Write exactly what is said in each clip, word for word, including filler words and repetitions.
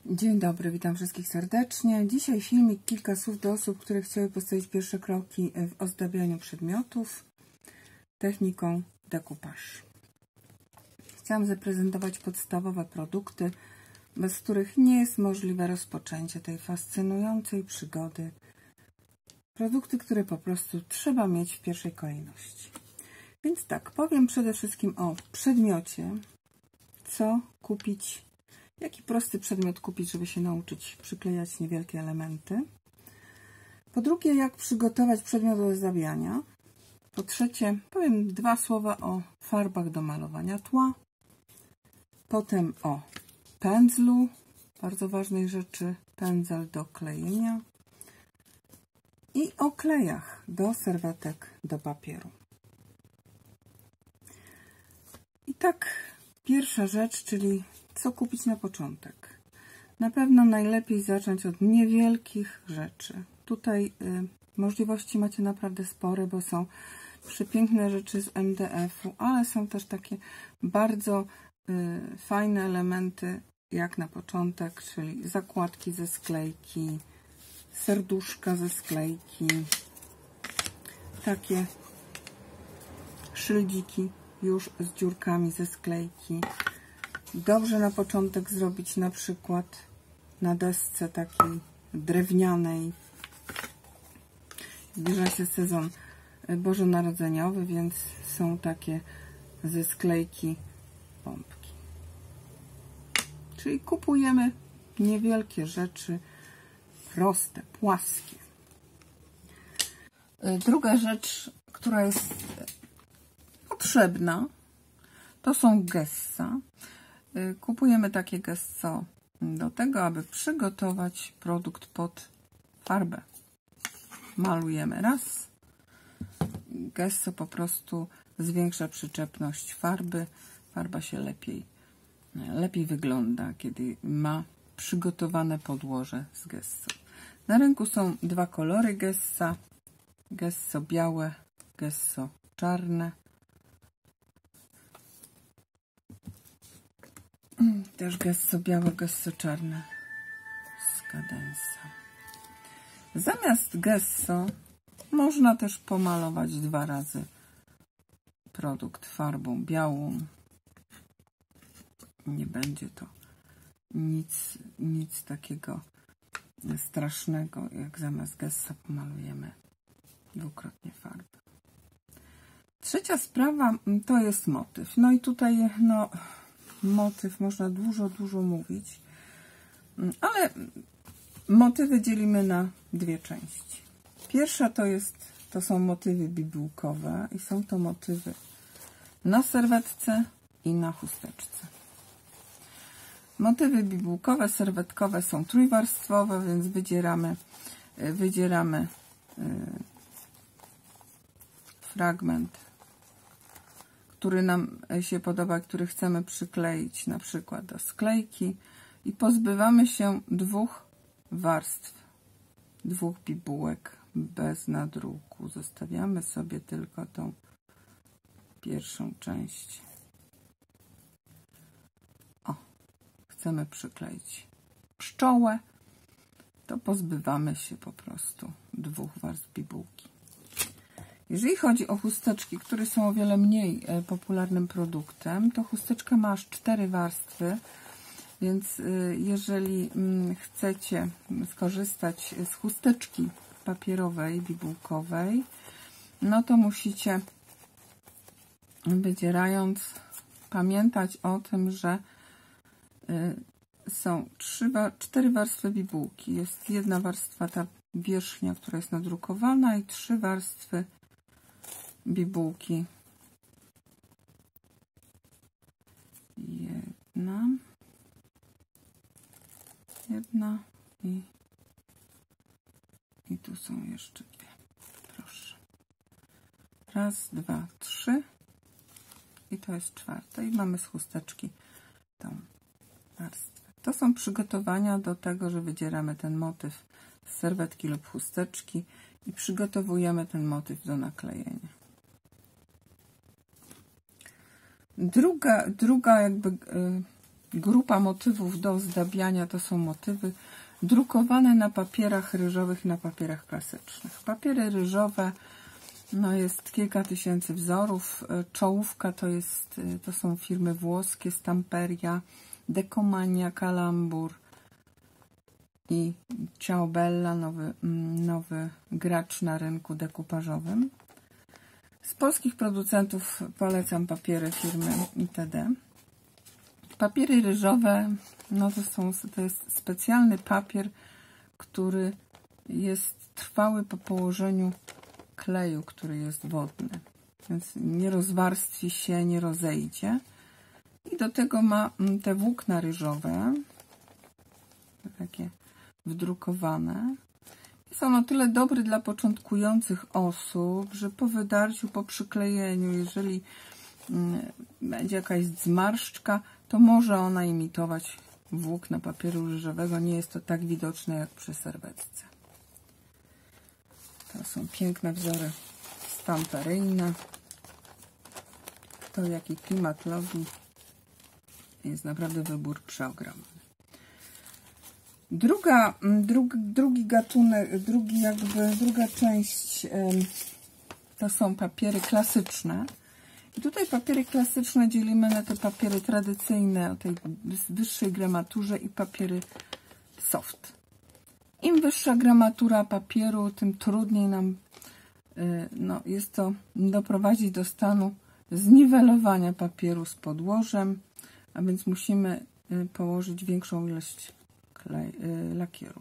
Dzień dobry, witam wszystkich serdecznie. Dzisiaj filmik, kilka słów do osób, które chciały postawić pierwsze kroki w ozdabianiu przedmiotów techniką decoupage. Chciałam zaprezentować podstawowe produkty, bez których nie jest możliwe rozpoczęcie tej fascynującej przygody. Produkty, które po prostu trzeba mieć w pierwszej kolejności. Więc tak, powiem przede wszystkim o przedmiocie, co kupić, jaki prosty przedmiot kupić, żeby się nauczyć przyklejać niewielkie elementy. Po drugie, jak przygotować przedmiot do ozdabiania. Po trzecie, powiem dwa słowa o farbach do malowania tła. Potem o pędzlu, bardzo ważnej rzeczy, pędzel do klejenia. I o klejach do serwetek do papieru. I tak, pierwsza rzecz, czyli co kupić na początek. Na pewno najlepiej zacząć od niewielkich rzeczy. Tutaj y, możliwości macie naprawdę spore, bo są przepiękne rzeczy z M D F-u, ale są też takie bardzo y, fajne elementy, jak na początek, czyli zakładki ze sklejki, serduszka ze sklejki, takie szyldiki już z dziurkami ze sklejki. Dobrze na początek zrobić na przykład na desce takiej drewnianej. Zbliża się sezon bożonarodzeniowy, więc są takie ze sklejki pompki. Czyli kupujemy niewielkie rzeczy, proste, płaskie. Druga rzecz, która jest potrzebna, to są gessa. Kupujemy takie gesso do tego, aby przygotować produkt pod farbę. Malujemy raz. Gesso po prostu zwiększa przyczepność farby. Farba się lepiej, lepiej wygląda, kiedy ma przygotowane podłoże z gesso. Na rynku są dwa kolory gessa. Gesso białe, gesso czarne. Też gesso białe, gesso czarne z Cadensa. Zamiast gesso można też pomalować dwa razy produkt farbą białą. Nie będzie to nic, nic takiego strasznego, jak zamiast gesso pomalujemy dwukrotnie farbę. Trzecia sprawa to jest motyw. No i tutaj no motyw można dużo, dużo mówić, ale motywy dzielimy na dwie części. Pierwsza to jest, to są motywy bibułkowe i są to motywy na serwetce i na chusteczce. Motywy bibułkowe, serwetkowe są trójwarstwowe, więc wydzieramy, wydzieramy fragment, który nam się podoba, który chcemy przykleić na przykład do sklejki i pozbywamy się dwóch warstw, dwóch bibułek bez nadruku. Zostawiamy sobie tylko tą pierwszą część. O, chcemy przykleić pszczołę, to pozbywamy się po prostu dwóch warstw bibułki. Jeżeli chodzi o chusteczki, które są o wiele mniej popularnym produktem, to chusteczka ma aż cztery warstwy, więc jeżeli chcecie skorzystać z chusteczki papierowej, bibułkowej, no to musicie, wydzierając, pamiętać o tym, że są trzy, cztery warstwy bibułki. Jest jedna warstwa, ta wierzchnia, która jest nadrukowana, i trzy warstwy bibułki. Jedna. Jedna i, i tu są jeszcze dwie. Proszę. Raz, dwa, trzy. I to jest czwarta. I mamy z chusteczki tą warstwę. To są przygotowania do tego, że wydzieramy ten motyw z serwetki lub chusteczki i przygotowujemy ten motyw do naklejenia. Druga, druga jakby grupa motywów do ozdabiania to są motywy drukowane na papierach ryżowych i na papierach klasycznych. Papiery ryżowe, no jest kilka tysięcy wzorów. Czołówka to, jest, to są firmy włoskie, Stamperia, Decomania, Calambur i Ciao Bella, nowy, nowy gracz na rynku dekupażowym. Z polskich producentów polecam papiery firmy itd. Papiery ryżowe, no to, są, to jest specjalny papier, który jest trwały po położeniu kleju, który jest wodny. Więc nie rozwarstwi się, nie rozejdzie. I do tego ma te włókna ryżowe, takie wdrukowane. Jest on o tyle dobry dla początkujących osób, że po wydarciu, po przyklejeniu, jeżeli będzie jakaś zmarszczka, to może ona imitować włókna papieru ryżowego. Nie jest to tak widoczne jak przy serwetce. To są piękne wzory stamperyjne. Kto jaki klimat lubi, jest naprawdę wybór przeogromny. Druga, drugi, drugi gatunek, drugi jakby, druga część to są papiery klasyczne. I tutaj papiery klasyczne dzielimy na te papiery tradycyjne o tej wyższej gramaturze i papiery soft. Im wyższa gramatura papieru, tym trudniej nam no, jest to doprowadzić do stanu zniwelowania papieru z podłożem, a więc musimy położyć większą ilość klej, lakieru.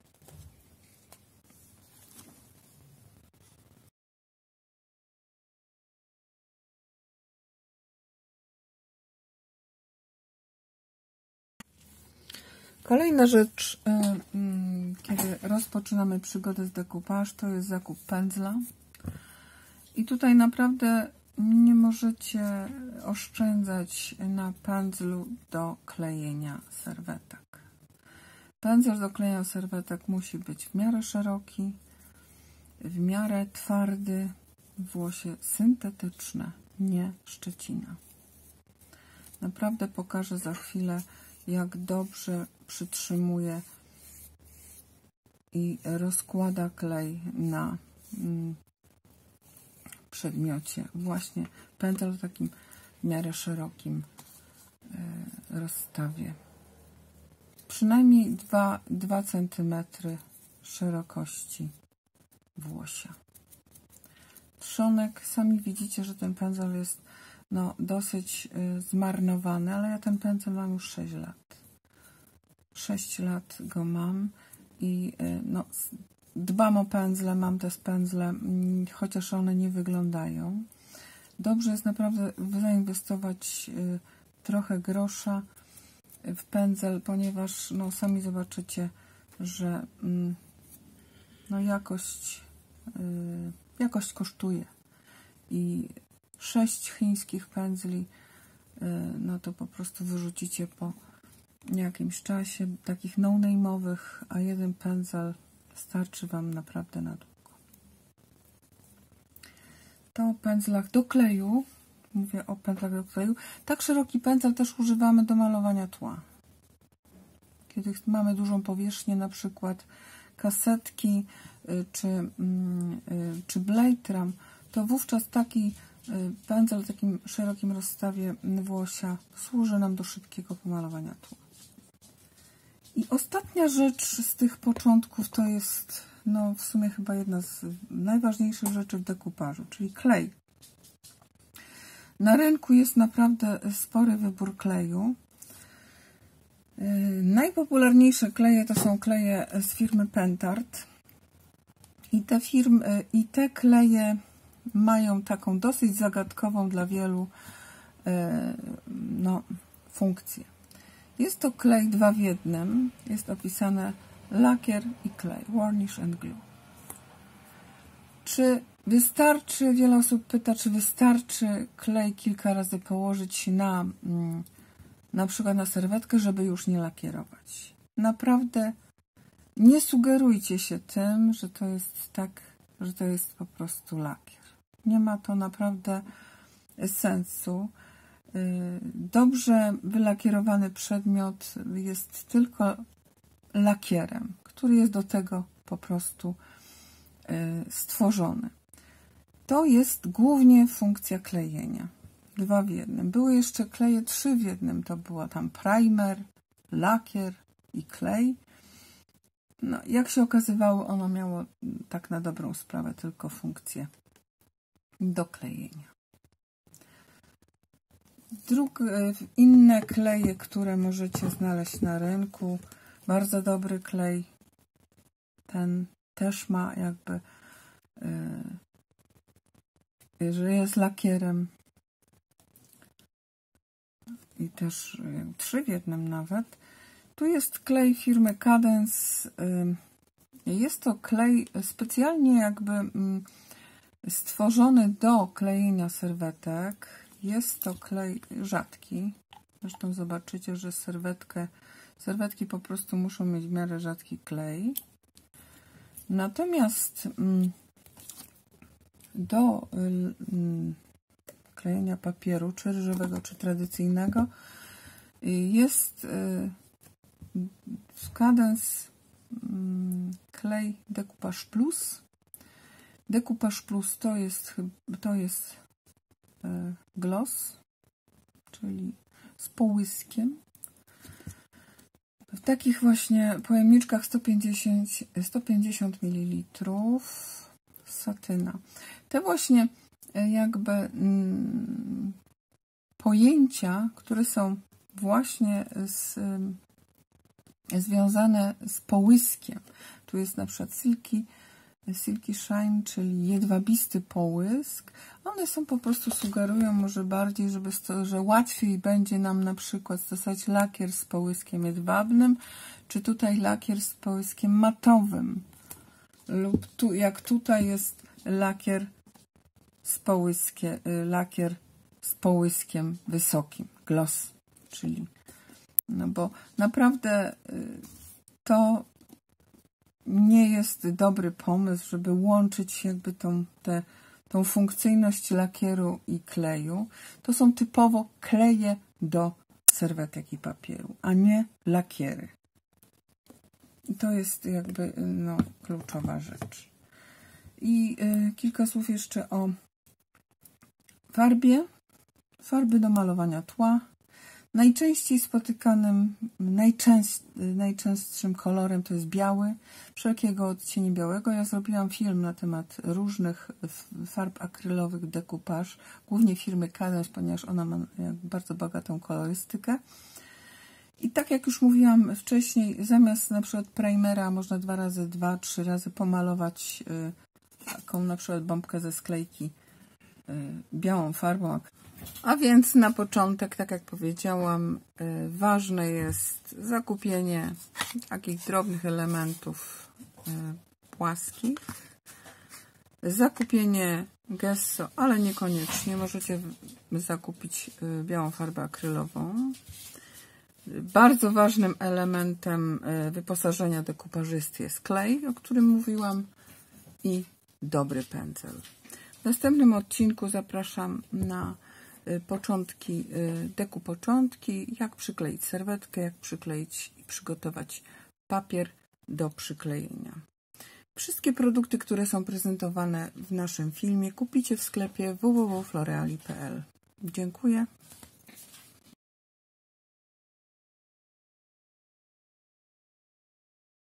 Kolejna rzecz, kiedy rozpoczynamy przygodę z dekupaż, to jest zakup pędzla. I tutaj naprawdę nie możecie oszczędzać na pędzlu do klejenia serwetek. Pędzel do klejenia serwetek musi być w miarę szeroki, w miarę twardy, włosie syntetyczne, nie szczecina. Naprawdę pokażę za chwilę, jak dobrze przytrzymuje i rozkłada klej na mm, przedmiocie. Właśnie pędzel w takim w miarę szerokim y, rozstawie. Przynajmniej dwa centymetry szerokości włosia. Trzonek, sami widzicie, że ten pędzel jest no, dosyć y, zmarnowany, ale ja ten pędzel mam już sześć lat. sześć lat go mam i y, no, dbam o pędzle, mam te pędzle, y, chociaż one nie wyglądają. Dobrze jest naprawdę zainwestować y, trochę grosza w pędzel, ponieważ no, sami zobaczycie, że y, no, jakość, y, jakość kosztuje. I sześć chińskich pędzli, no to po prostu wyrzucicie po jakimś czasie, takich no-name'owych, a jeden pędzel starczy Wam naprawdę na długo. To o pędzlach do kleju, mówię o pędzlach do kleju, tak szeroki pędzel też używamy do malowania tła. Kiedy mamy dużą powierzchnię, na przykład kasetki czy, czy blade ram, to wówczas taki pędzel w takim szerokim rozstawie włosia służy nam do szybkiego pomalowania tła. I ostatnia rzecz z tych początków to jest no, w sumie chyba jedna z najważniejszych rzeczy w dekupażu, czyli klej. Na rynku jest naprawdę spory wybór kleju. Najpopularniejsze kleje to są kleje z firmy Pentard. I te, firmy, i te kleje mają taką dosyć zagadkową dla wielu no, funkcję. Jest to klej dwa w jednym. Jest opisane lakier i klej, varnish and glue. Czy wystarczy, wiele osób pyta, czy wystarczy klej kilka razy położyć na na przykład na serwetkę, żeby już nie lakierować. Naprawdę nie sugerujcie się tym, że to jest tak, że to jest po prostu lakier. Nie ma to naprawdę sensu. dobrze wylakierowany przedmiot jest tylko lakierem, który jest do tego po prostu stworzony. To jest głównie funkcja klejenia. Dwa w jednym. Były jeszcze kleje trzy w jednym. To była tam primer, lakier i klej. No, jak się okazywało, ono miało tak na dobrą sprawę tylko funkcję do klejenia. Drugie, inne kleje, które możecie znaleźć na rynku. Bardzo dobry klej. Ten też ma jakby, yy, że jest lakierem. I też yy, trzy w jednym nawet. Tu jest klej firmy Cadence. Yy, jest to klej specjalnie jakby yy, stworzony do klejenia serwetek. Jest to klej rzadki. Zresztą zobaczycie, że serwetkę, serwetki po prostu muszą mieć w miarę rzadki klej. Natomiast do klejenia papieru, czy ryżowego, czy tradycyjnego, jest w Cadence klej Decoupage Plus. Decoupage Plus to jest, to jest gloss, czyli z połyskiem. W takich właśnie pojemniczkach sto pięćdziesiąt mililitrów satyna. Te właśnie jakby mm, pojęcia, które są właśnie z, związane z połyskiem. Tu jest na przykład silky, silky shine, czyli jedwabisty połysk. One są po prostu, sugerują może bardziej, żeby sto, że łatwiej będzie nam na przykład stosować lakier z połyskiem jedwabnym, czy tutaj lakier z połyskiem matowym. Lub tu, jak tutaj jest lakier z połyskiem, lakier z połyskiem wysokim, gloss, czyli no bo naprawdę to nie jest dobry pomysł, żeby łączyć jakby tą, te, tą funkcyjność lakieru i kleju. To są typowo kleje do serwetek i papieru, a nie lakiery. I to jest jakby no, kluczowa rzecz. I y, kilka słów jeszcze o farbie. Farby do malowania tła. Najczęściej spotykanym, najczęst, najczęstszym kolorem to jest biały, wszelkiego odcienia białego. Ja zrobiłam film na temat różnych farb akrylowych Decoupage, głównie firmy Cadence, ponieważ ona ma bardzo bogatą kolorystykę. I tak jak już mówiłam wcześniej, zamiast na przykład primera można dwa razy dwa, trzy razy pomalować y, taką na przykład bombkę ze sklejki y, białą farbą. A więc na początek, tak jak powiedziałam, y, ważne jest zakupienie takich drobnych elementów y, płaskich, zakupienie gesso, ale niekoniecznie. Możecie zakupić y, białą farbę akrylową. Bardzo ważnym elementem wyposażenia dekupażysty jest klej, o którym mówiłam, i dobry pędzel. W następnym odcinku zapraszam na początki, deku początki, jak przykleić serwetkę, jak przykleić i przygotować papier do przyklejenia. Wszystkie produkty, które są prezentowane w naszym filmie, kupicie w sklepie w w w kropka floreali kropka p l. Dziękuję.